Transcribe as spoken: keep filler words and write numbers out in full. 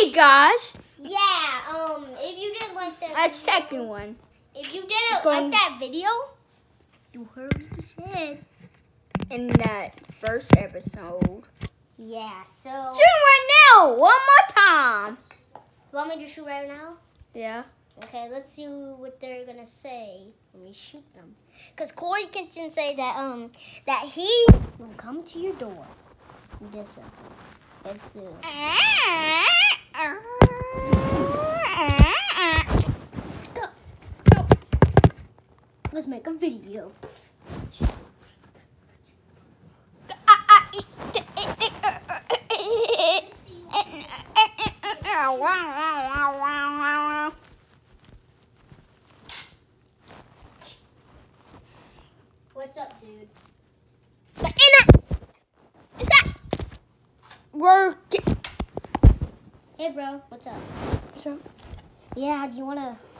Hey guys. Yeah, um, if you didn't like that That video, second one. if you didn't going- like that video, you heard what he said. In that first episode. Yeah, so... Shoot right now! One more time! You want me to shoot right now? Yeah. Okay, let's see what they're gonna say when we shoot them. Cause Corey Kitchen say that um that he will come to your door. This something. Let's do it. Go, go. Let's make a video. What's up, dude? The inner is that working? Hey, bro. What's up? So, Yeah, do you wanna